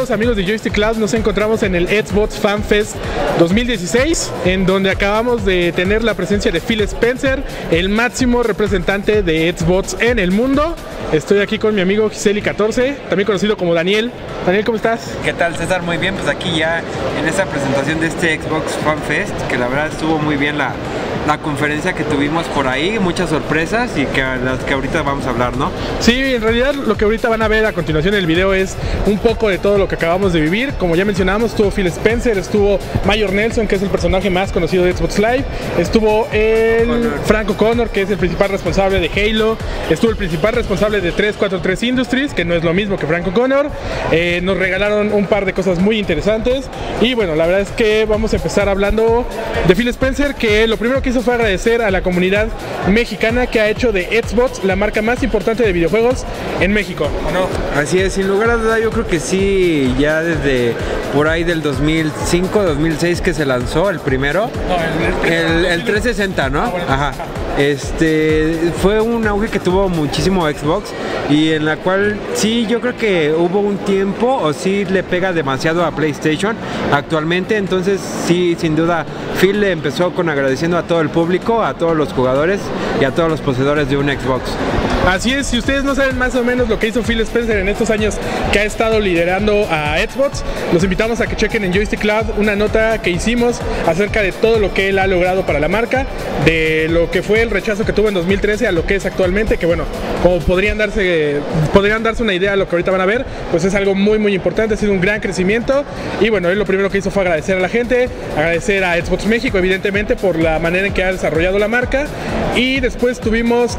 todos amigos de Joystick Cloud, nos encontramos en el Xbox Fan Fest 2016, en donde acabamos de tener la presencia de Phil Spencer, el máximo representante de Xbox en el mundo. Estoy aquí con mi amigo Giseli14, también conocido como Daniel. Daniel, ¿cómo estás? ¿Qué tal, César? Muy bien, pues aquí ya en esta presentación de este Xbox Fan Fest, que la verdad estuvo muy bien la conferencia que tuvimos por ahí, muchas sorpresas y que las que ahorita vamos a hablar, ¿no? Sí, en realidad lo que ahorita van a ver a continuación del video es un poco de todo lo que acabamos de vivir. Como ya mencionamos, estuvo Phil Spencer, estuvo Mayor Nelson, que es el personaje más conocido de Xbox Live, estuvo Frank O'Connor, que es el principal responsable de Halo, estuvo el principal responsable de 343 Industries, que no es lo mismo que Frank O'Connor. Nos regalaron un par de cosas muy interesantes y bueno, la verdad es que vamos a empezar hablando de Phil Spencer, que lo primero que hizo fue agradecer a la comunidad mexicana que ha hecho de Xbox la marca más importante de videojuegos en México, ¿o no? Así es, sin lugar a duda yo creo que sí, ya desde por ahí del 2005, 2006 que se lanzó el primero, no, el 360, ¿no? Bueno, ajá. Fue un auge que tuvo muchísimo Xbox y en la cual sí, yo creo que hubo un tiempo o sí le pega demasiado a PlayStation actualmente, entonces sí, sin duda Phil le empezó con agradeciendo a todo el público, a todos los jugadores y a todos los poseedores de un Xbox. Así es, si ustedes no saben más o menos lo que hizo Phil Spencer en estos años que ha estado liderando a Xbox, los invitamos a que chequen en Joystick Cloud una nota que hicimos acerca de todo lo que él ha logrado para la marca, de lo que fue el rechazo que tuvo en 2013 a lo que es actualmente, que bueno, como podrían darse una idea de lo que ahorita van a ver, pues es algo muy muy importante, ha sido un gran crecimiento y bueno, él lo primero que hizo fue agradecer a la gente, agradecer a Xbox México evidentemente por la manera en que ha desarrollado la marca y después tuvimos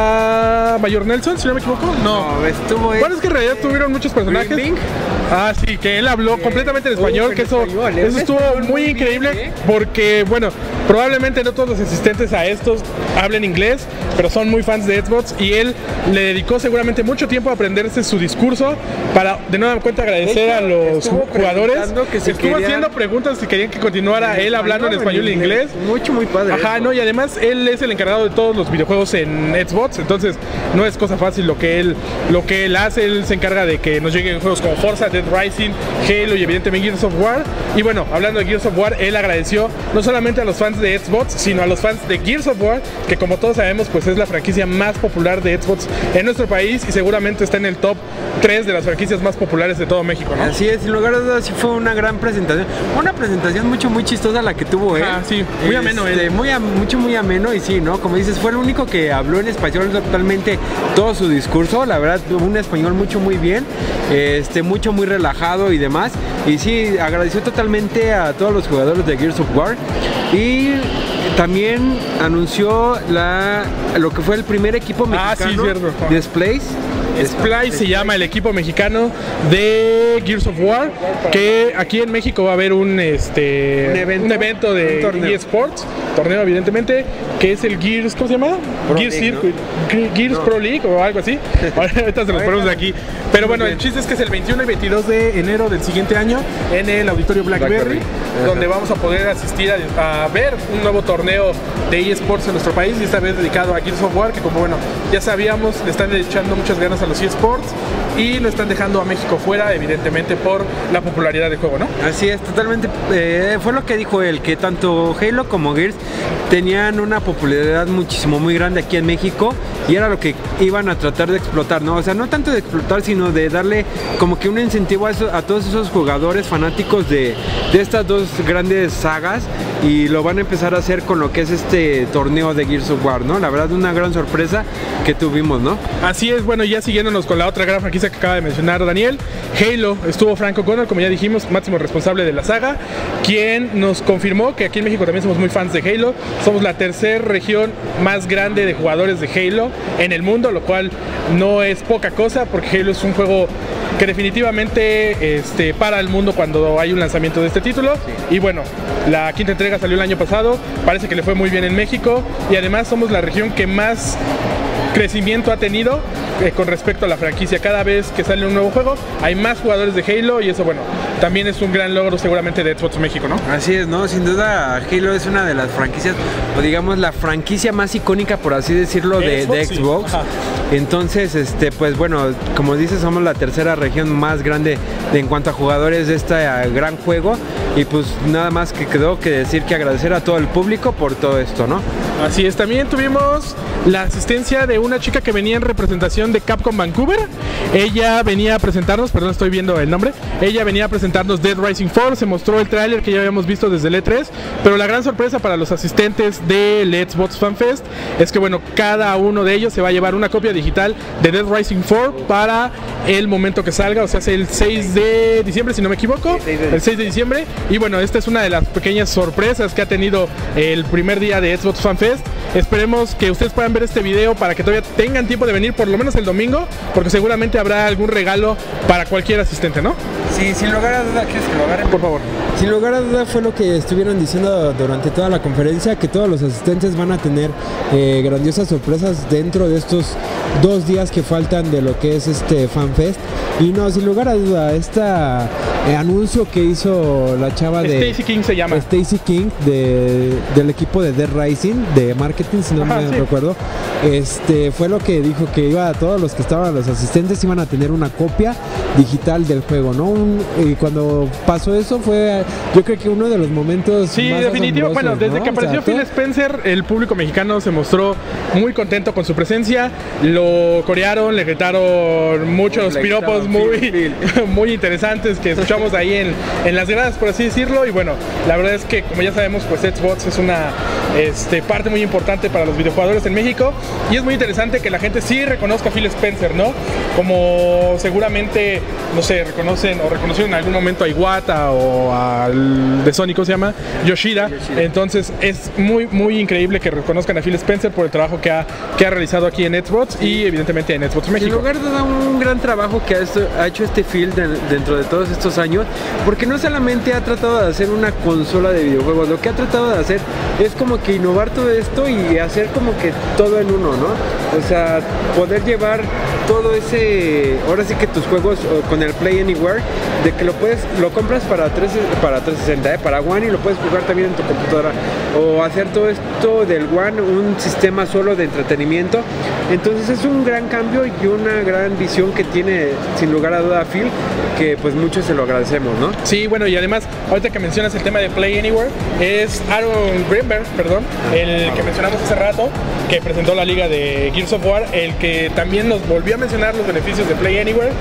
a Mayor Nelson, si no me equivoco. No, estuvo. Bueno, es que en realidad tuvieron muchos personajes. Ah, sí, que él habló completamente en español, que eso estuvo muy increíble porque, bueno, probablemente no todos los asistentes a estos hablen inglés, pero son muy fans de Xbox y él le dedicó seguramente mucho tiempo a aprenderse su discurso para, de nueva cuenta, agradecer a los jugadores. Estuvo haciendo preguntas si querían que continuara él hablando en español e inglés. Muy padre. Ajá, no, y además él es el encargado de todos los videojuegos en Xbox, entonces no es cosa fácil lo que él hace. Él se encarga de que nos lleguen juegos como Forza, Dead Rising, Halo y evidentemente Gears of War. Y bueno, hablando de Gears of War, él agradeció no solamente a los fans de Xbox, sino a los fans de Gears of War, que como todos sabemos, pues es la franquicia más popular de Xbox en nuestro país y seguramente está en el top 3 de las franquicias más populares de todo México, ¿no? Así es, sin lugar a dudas sí fue una gran presentación, una presentación muy chistosa la que tuvo él. Ah, sí, muy ameno muy ameno y sí, ¿no? Como dices, fue el único que habló en español totalmente todo su discurso, la verdad, un español muy bien, muy relajado y demás, y sí, agradeció totalmente a todos los jugadores de Gears of War y también anunció lo que fue el primer equipo mexicano de Splice se llama el equipo mexicano de Gears of War, que aquí en México va a haber un evento de eSports, torneo evidentemente, que es el Gears, ¿cómo se llama? Gears Circuit, ¿no? Gears Pro League o algo así. Ahorita se los ponemos de aquí. Pero bueno, el chiste es que es el 21 y 22 de enero del siguiente año en el Auditorio Blackberry, donde vamos a poder asistir a ver un nuevo torneo de eSports en nuestro país y esta vez dedicado a Gears of War, que como bueno, ya sabíamos, le están echando muchas ganas a los eSports y no están dejando a México fuera, evidentemente por la popularidad del juego, ¿no? Así es, totalmente. Fue lo que dijo él, que tanto Halo como Gears tenían una popularidad muy grande aquí en México y era lo que iban a tratar de explotar, ¿no? O sea, no tanto de explotar, sino de darle como que un incentivo a todos esos jugadores fanáticos de estas dos grandes sagas y lo van a empezar a hacer con lo que es este torneo de Gears of War, ¿no? La verdad, una gran sorpresa que tuvimos, ¿no? Así es, bueno, ya siguiéndonos con la otra gran franquicia que acaba de mencionar Daniel, Halo, estuvo Frank O'Connor, como ya dijimos, máximo responsable de la saga, quien nos confirmó que aquí en México también somos muy fans de Halo, somos la tercera región más grande de jugadores de Halo en el mundo, lo cual no es poca cosa porque Halo es un juego que definitivamente para el mundo cuando hay un lanzamiento de este título. Sí. Y bueno, la quinta entrega salió el año pasado, parece que le fue muy bien en México y además somos la región que más crecimiento ha tenido con respecto a la franquicia. Cada vez que sale un nuevo juego hay más jugadores de Halo y eso, bueno, también es un gran logro seguramente de Xbox México, ¿no? Así es, ¿no? Sin duda Halo es una de las franquicias, o digamos la franquicia más icónica, por así decirlo, de Xbox. Sí. Entonces, pues bueno, como dices, somos la tercera región más grande en cuanto a jugadores de este gran juego. Y pues nada más que quedó que decir que agradecer a todo el público por todo esto, ¿no? Así es, también tuvimos la asistencia de una chica que venía en representación de Capcom Vancouver. Ella venía a presentarnos, perdón, estoy viendo el nombre. Ella venía a presentarnos Dead Rising 4, se mostró el tráiler que ya habíamos visto desde el E3, pero la gran sorpresa para los asistentes del Xbox Fan Fest es que, bueno, cada uno de ellos se va a llevar una copia digital de Dead Rising 4 para el momento que salga, o sea, es el 6 de diciembre, si no me equivoco, el 6 de diciembre. Y bueno, esta es una de las pequeñas sorpresas que ha tenido el primer día de Xbox Fan Fest. Esperemos que ustedes puedan ver este video para que todavía tengan tiempo de venir por lo menos el domingo, porque seguramente habrá algún regalo para cualquier asistente, ¿no? Sí, sin lugar a duda, ¿quieres que lo agarren? Por favor. Sin lugar a duda fue lo que estuvieron diciendo durante toda la conferencia, que todos los asistentes van a tener grandiosas sorpresas dentro de estos 2 días que faltan de lo que es este FanFest. Y no, sin lugar a duda, anuncio que hizo la chava de Stacy King se llama. Stacy King del equipo de Dead Rising de marketing, si no me recuerdo. Fue lo que dijo, que iba a todos los que estaban, los asistentes iban a tener una copia digital del juego, ¿no? Y cuando pasó eso fue, yo creo que uno de los momentos sí, más definitivo. Bueno, desde ¿no? que apareció Phil Spencer, el público mexicano se mostró muy contento con su presencia. Lo corearon, le gritaron muchos piropos muy interesantes que escuchamos ahí en las gradas, por así decirlo. Y bueno, la verdad es que, como ya sabemos, pues Xbox es una parte muy importante para los videojugadores en México, y es muy interesante que la gente sí reconozca a Phil Spencer, ¿no? Como seguramente, no sé, reconocieron en algún momento a Iwata o al de Sony, ¿cómo se llama? Yoshida. Entonces es muy increíble que reconozcan a Phil Spencer por el trabajo que ha realizado aquí en Xbox y evidentemente en Xbox México. En lugar de dar un gran trabajo que ha hecho este Phil dentro de todos estos años, porque no solamente ha tratado de hacer una consola de videojuegos, lo que ha tratado de hacer es como que innovar todo esto y hacer como que todo en uno, ¿no? O sea, poder llevar todo ese, ahora sí que tus juegos con el Play Anywhere, de que lo compras para 360, para One, y lo puedes jugar también en tu computadora, o hacer todo esto del One un sistema solo de entretenimiento. Entonces es un gran cambio y una gran visión que tiene sin lugar a duda Phil, que pues muchos se lo agradecemos, ¿no? Sí, bueno, y además ahorita que mencionas el tema de Play Anywhere, es Aaron Greenberg, el que mencionamos hace rato, que presentó la liga de Gears of War, el que también nos volvió a mencionar los beneficios de Play Anywhere,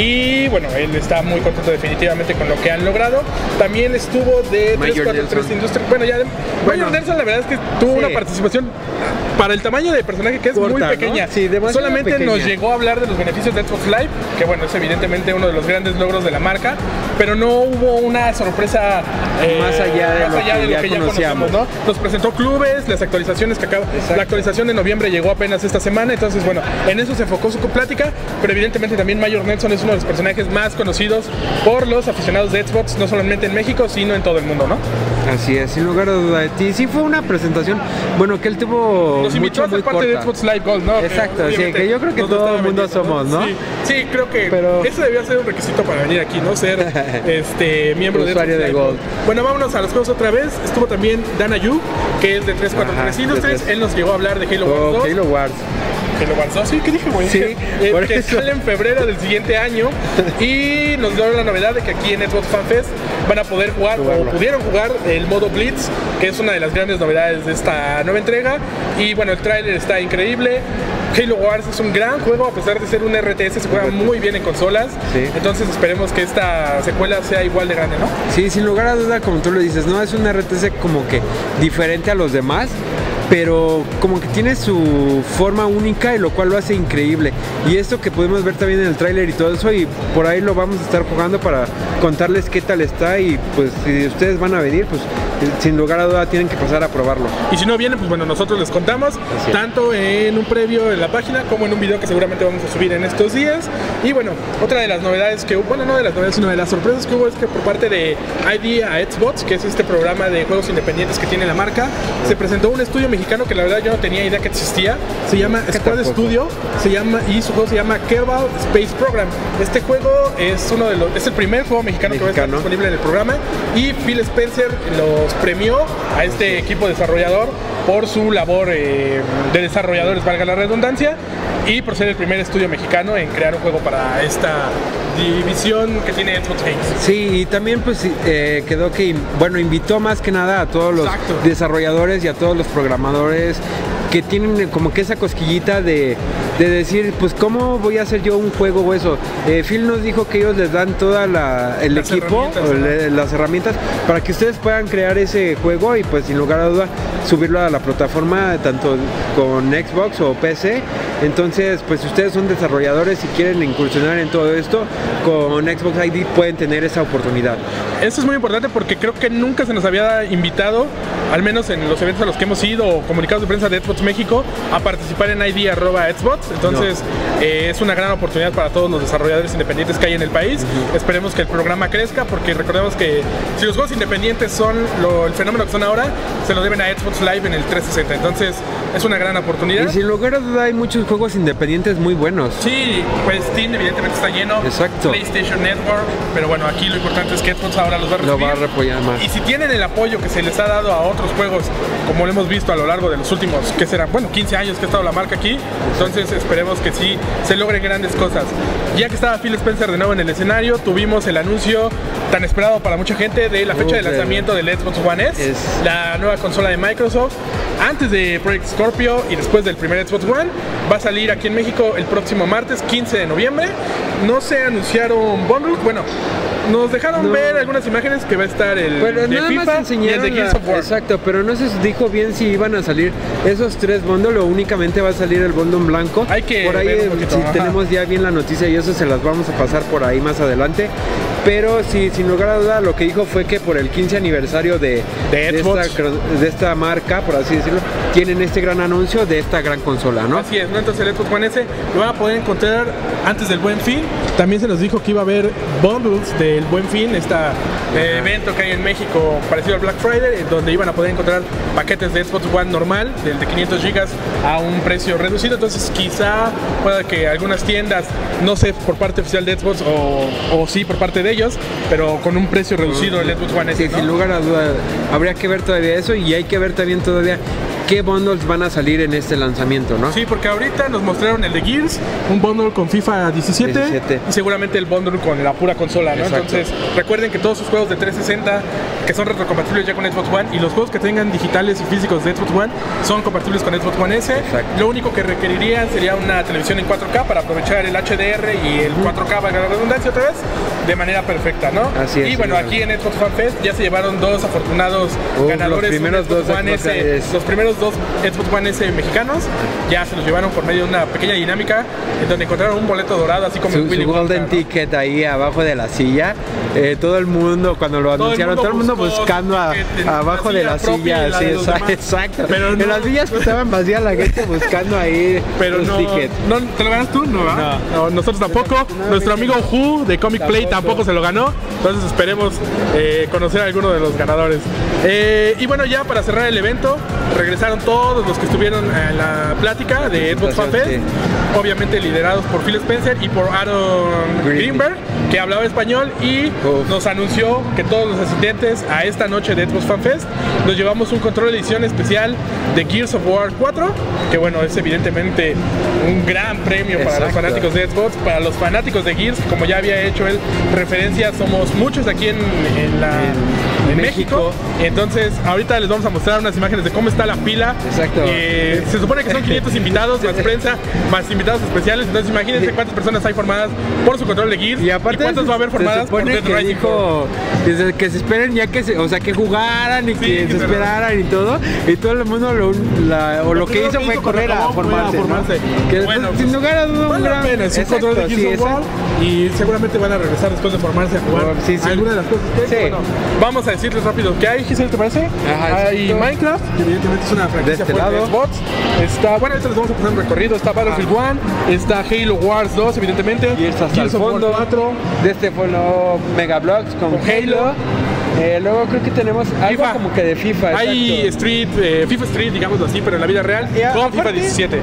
y bueno, él está muy contento definitivamente con lo que han logrado. También estuvo de 343 Industries. Bueno, ya Major Nelson, la verdad es que tuvo una participación para el tamaño de personaje que es corta, muy pequeña, ¿no? Sí, solamente pequeña. Nos llegó a hablar de los beneficios de Xbox Live, que bueno, es evidentemente uno de los grandes logros de la marca, pero no hubo una sorpresa más allá de lo que ya conocíamos, ¿no? Nos presentó clubes, las actualizaciones que acaba. Exacto. La actualización de noviembre llegó apenas esta semana, entonces bueno, en eso se enfocó su plática, pero evidentemente también Major Nelson es uno de los personajes más conocidos por los aficionados de Xbox, no solamente en México, sino en todo el mundo, ¿no? Así es, sin lugar a duda. Y sí fue una presentación, bueno, que él tuvo nos invitó a ser parte de Xbox Live Gold, ¿no? Exacto, sí, que yo creo que todo el mundo somos, ¿no? Sí, creo que eso debía ser un requisito para venir aquí, ¿no? Ser miembro de Xbox Live Gold. Bueno, vámonos a los juegos otra vez. Estuvo también Dana Yu, que es de 343 Industries. Él nos llegó a hablar de Halo Wars 2. Halo Wars 2, sí, ¿qué dije, güey? Sí, que sale en febrero del siguiente año, y nos dio la novedad de que aquí en Xbox Fan Fest van a poder jugar, o pudieron jugar, el modo Blitz, que es una de las grandes novedades de esta nueva entrega. Y bueno, el tráiler está increíble. Halo Wars es un gran juego, a pesar de ser un RTS, se juega muy bien en consolas. Sí. Entonces esperemos que esta secuela sea igual de grande, ¿no? Sí, sin lugar a duda, como tú lo dices, ¿no? Es un RTS como que diferente a los demás, pero como que tiene su forma única, y lo cual lo hace increíble. Y esto que podemos ver también en el tráiler y todo eso, y por ahí lo vamos a estar jugando para contarles qué tal está, y pues si ustedes van a venir, pues sin lugar a duda tienen que pasar a probarlo. Y si no vienen, pues bueno, nosotros les contamos, tanto en un previo en la página como en un video que seguramente vamos a subir en estos días. Y bueno, otra de las novedades que hubo, bueno, no de las novedades, sino de las sorpresas que hubo, es que por parte de ID a Xbox, que es este programa de juegos independientes que tiene la marca, se presentó un estudio mexicano mexicano que la verdad yo no tenía idea que existía. Se llama Squad Studio, y su juego se llama Kerbal Space Program. Este juego es el primer juego mexicano que va a estar disponible en el programa, y Phil Spencer los premió a este equipo desarrollador por su labor de desarrolladores, valga la redundancia, y por ser el primer estudio mexicano en crear un juego para esta división que tiene Xbox Games. Sí, y también pues quedó que, bueno, invitó más que nada a todos los desarrolladores y a todos los programadores que tienen como que esa cosquillita de decir, pues cómo voy a hacer yo un juego o eso. Phil nos dijo que ellos les dan toda el equipo, las herramientas para que ustedes puedan crear ese juego y pues sin lugar a duda subirlo a la plataforma tanto con Xbox o PC. Entonces pues si ustedes son desarrolladores y quieren incursionar en todo esto, con Xbox ID pueden tener esa oportunidad. Eso es muy importante porque creo que nunca se nos había invitado, al menos en los eventos a los que hemos ido o comunicados de prensa de Xbox México, a participar en ID@Xbox. Entonces es una gran oportunidad para todos los desarrolladores independientes que hay en el país. Esperemos que el programa crezca, porque recordemos que si los juegos independientes son el fenómeno que son ahora, se lo deben a Xbox Live en el 360. Entonces es una gran oportunidad. Y sin lugar a duda hay muchos juegos independientes muy buenos. Sí, pues Steam evidentemente está lleno. Exacto. PlayStation Network, pero bueno, aquí lo importante es que Xbox ahora los va a recibir. Lo va a apoyar más. Y si tienen el apoyo que se les ha dado a otros juegos, como lo hemos visto a lo largo de los últimos, que serán, 15 años que ha estado la marca aquí, entonces esperemos que sí se logren grandes cosas. Ya que estaba Phil Spencer de nuevo en el escenario, tuvimos el anuncio tan esperado para mucha gente de la fecha de lanzamiento del Xbox One S, la nueva consola de Microsoft. Antes de Project Scorpio y después del primer Xbox One, va a salir aquí en México el próximo martes 15 de noviembre. No se anunciaron bundles, bueno, nos dejaron ver algunas imágenes que va a estar el de FIFA y el de Gears of War. Exacto, pero no se dijo bien si iban a salir esos tres bundles o únicamente va a salir el bundle blanco. Hay que por ahí ver un poquito, si tenemos ya bien la noticia y eso se las vamos a pasar por ahí más adelante. Pero sí, sin lugar a duda, lo que dijo fue que por el 15 aniversario de esta marca, por así decirlo, tienen este gran anuncio de esta gran consola, ¿no? Así es, ¿no? Entonces el Xbox One S lo van a poder encontrar antes del Buen Fin. También se nos dijo que iba a haber bundles del Buen Fin, este evento que hay en México parecido al Black Friday, donde iban a poder encontrar paquetes de Xbox One normal, del de 500 GB a un precio reducido. Entonces quizá pueda que algunas tiendas, no sé por parte oficial de Xbox o sí por parte de ellos, pero con un precio reducido el Xbox One S, sí, ¿no? Sin lugar a duda, habría que ver todavía eso y hay que ver también todavía qué bundles van a salir en este lanzamiento, ¿no? Sí, porque ahorita nos mostraron el de Gears, un bundle con FIFA 17 y seguramente el bundle con la pura consola, ¿no? Exacto. Entonces recuerden que todos sus juegos de 360 que son retrocompatibles ya con Xbox One, y los juegos que tengan digitales y físicos de Xbox One son compatibles con Xbox One S. Exacto. Lo único que requerirían sería una televisión en 4K para aprovechar el HDR y el 4K, valga la redundancia otra vez, de manera perfecta, ¿no? Así es. Y bueno, aquí en Xbox Fan Fest ya se llevaron dos afortunados ganadores, los primeros dos Xbox One S mexicanos, ya se los llevaron por medio de una pequeña dinámica en donde encontraron un boleto dorado, así como su Willy Golden Wonka, ¿no? Ticket ahí abajo de la silla. Todo el mundo, cuando lo anunciaron, todo el mundo buscando abajo de la silla, sí, exacto. Pero en las villas que estaban vacías, la gente buscando ahí los tickets. No, ¿te lo ganas tú? No, nosotros tampoco. Nuestro amigo Who de Comic Play tampoco se lo ganó. Entonces esperemos conocer a alguno de los ganadores. Y bueno, ya para cerrar el evento, regresaron todos los que estuvieron en la plática de Xbox Fan Fest, obviamente liderados por Phil Spencer y por Aaron Greenberg, que hablaba español y nos anunció que todos los asistentes a esta noche de Xbox Fan Fest nos llevamos un control de edición especial de Gears of War 4, que bueno, es evidentemente un gran premio para los fanáticos de Xbox, para los fanáticos de Gears, que como ya había hecho él referencia, somos muchos aquí en México. Entonces ahorita les vamos a mostrar unas imágenes de cómo está la fila. Exacto. Se supone que son 500 invitados, más prensa, más invitados especiales. Entonces imagínense cuántas personas hay formadas por su control de Gears y aparte cuántas va a haber formadas por Dead Rising. Dijo que se esperen ya que que jugaran y que se esperaran y todo el mundo lo que hizo fue correr a formarse, ¿no? Que bueno, sin lugar a dudas vale la pena, es un control de Gears of War y seguramente van a regresar después de formarse a jugar alguna de las cosas que bueno, vamos a decirles rápido que hay. Giselle, ¿te parece? Hay Minecraft, que evidentemente es una franquicia fuerte de Xbox. Está, bueno, ahorita les vamos a poner un recorrido. Está Battlefield 1, está Halo Wars 2, evidentemente, y hasta el fondo 4. de este fue Mega Bloks con Halo. Luego creo que tenemos algo FIFA. como que de FIFA. Hay FIFA Street, digámoslo así, pero en la vida real, con FIFA 17.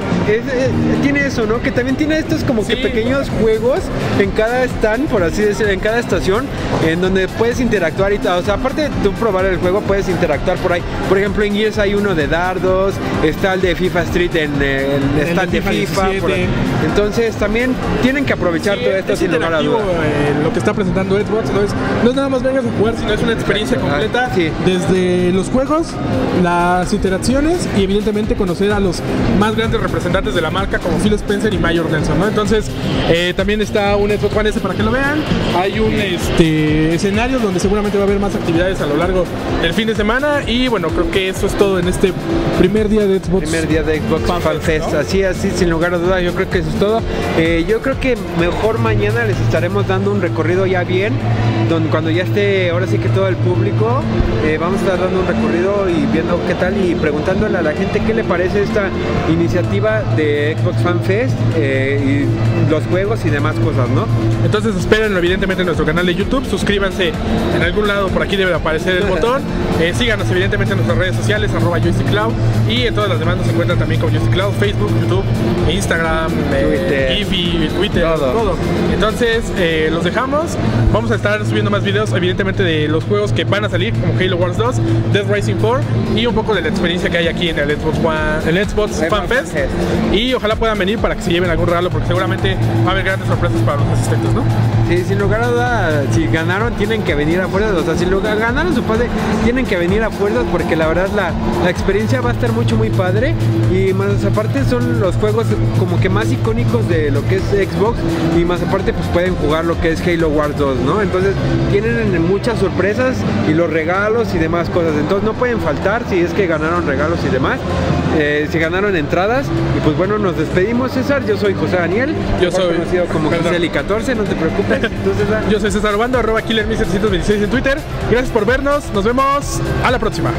Tiene eso, ¿no? Que también tiene estos como que pequeños juegos en cada stand, por así decirlo, en cada estación, en donde puedes interactuar y tal. O sea, aparte de tú probar el juego, puedes interactuar por ahí. Por ejemplo, en Gears hay uno de dardos, está el de FIFA Street en el stand de FIFA. Entonces también tienen que aprovechar todo esto sin lugar a dudas. Lo que está presentando Xbox no es nada más vengas a jugar, sino es una experiencia completa, desde los juegos, las interacciones y evidentemente conocer a los más grandes representantes de la marca como Phil Spencer y Mayor Denson, ¿no? Entonces también está un Xbox One S para que lo vean. Hay un escenario donde seguramente va a haber más actividades a lo largo del fin de semana y bueno, creo que eso es todo en este primer día de Xbox. Primer día de Xbox Fan Fest, ¿no? Así, sin lugar a dudas, yo creo que eso es todo. Yo creo que mejor mañana les estaremos dando un recorrido ya bien, cuando ya esté ahora sí que todo el público, vamos a estar dando un recorrido y viendo qué tal y preguntándole a la gente qué le parece esta iniciativa de Xbox Fan Fest y los juegos y demás cosas, ¿no? Entonces espérenlo evidentemente en nuestro canal de YouTube, suscríbanse en algún lado, por aquí debe aparecer el botón, síganos evidentemente en nuestras redes sociales, @JoystickCloud, y en todas las demás nos encuentran también como JoystickCloud, Facebook, YouTube, Instagram, Giphy, Twitter, todo. Entonces los dejamos, vamos a estar subiendo más videos evidentemente de los juegos que van a salir como Halo Wars 2, Death Rising 4 y un poco de la experiencia que hay aquí en el Xbox One, el Xbox Fan Fest, y ojalá puedan venir para que se lleven algún regalo porque seguramente va a haber grandes sorpresas para los asistentes, ¿no? Sí, sin lugar a duda, si ganaron tienen que venir a fuerzas, o sea, si ganaron su padre tienen que venir a fuerzas porque la verdad la experiencia va a estar muy padre y más aparte son los juegos como que más icónicos de lo que es Xbox y más aparte pues pueden jugar lo que es Halo Wars 2, ¿no? Entonces tienen muchas sorpresas y los regalos y demás cosas, entonces no pueden faltar si es que ganaron regalos y demás, si ganaron entradas y pues bueno, nos despedimos. César, yo soy José Daniel, yo soy conocido como Giseli14, no te preocupes. Entonces, yo soy César Obando, @KillerMe726 en Twitter. Gracias por vernos, nos vemos a la próxima.